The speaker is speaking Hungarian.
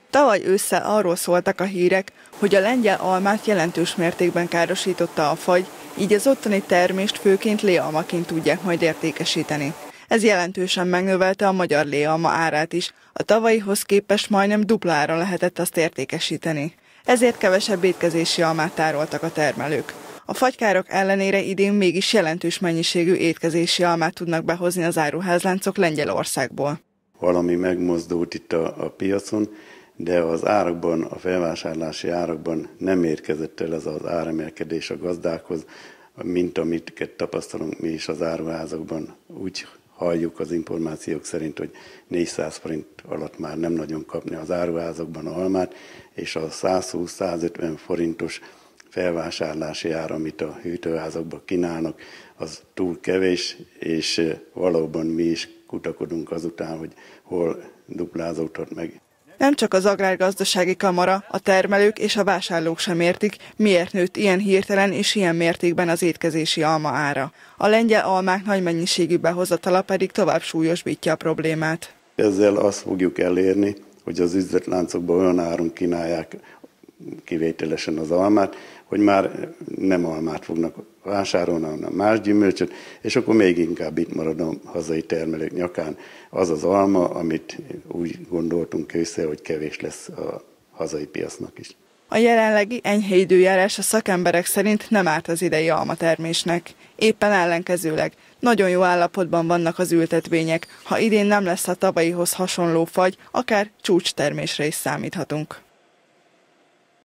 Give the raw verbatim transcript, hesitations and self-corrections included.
Tavaly ősszel arról szóltak a hírek, hogy a lengyel almát jelentős mértékben károsította a fagy, így az ottani termést főként léalmaként tudják majd értékesíteni. Ez jelentősen megnövelte a magyar léalma árát is, a tavalyihoz képest majdnem duplára lehetett azt értékesíteni. Ezért kevesebb étkezési almát tároltak a termelők. A fagykárok ellenére idén mégis jelentős mennyiségű étkezési almát tudnak behozni az áruházláncok Lengyelországból. Valami megmozdult itt a, a piacon, de az árakban, a felvásárlási árakban nem érkezett el ez az áremelkedés a gazdákhoz, mint amit tapasztalunk mi is az áruházakban. Úgy halljuk az információk szerint, hogy négyszáz forint alatt már nem nagyon kapni az áruházakban a almát, és a százhúsz-százötven forintos felvásárlási ár, amit a hűtőházakban kínálnak, az túl kevés, és valóban mi is kutakodunk azután, hogy hol duplázódhat meg. Nem csak az Agrárgazdasági Kamara, a termelők és a vásárlók sem értik, miért nőtt ilyen hirtelen és ilyen mértékben az étkezési alma ára. A lengyel almák nagy mennyiségű behozatala pedig tovább súlyosbítja a problémát. Ezzel azt fogjuk elérni, hogy az üzletláncokban olyan áron kínálják kivételesen az almát, hogy már nem almát fognak vásárolni, hanem más gyümölcsöt, és akkor még inkább itt marad a hazai termelők nyakán az az alma, amit úgy gondoltunk össze, hogy kevés lesz a hazai piacnak is. A jelenlegi enyhe időjárás a szakemberek szerint nem árt az idei almatermésnek. Éppen ellenkezőleg nagyon jó állapotban vannak az ültetvények, ha idén nem lesz a tavalyihoz hasonló fagy, akár csúcstermésre is számíthatunk.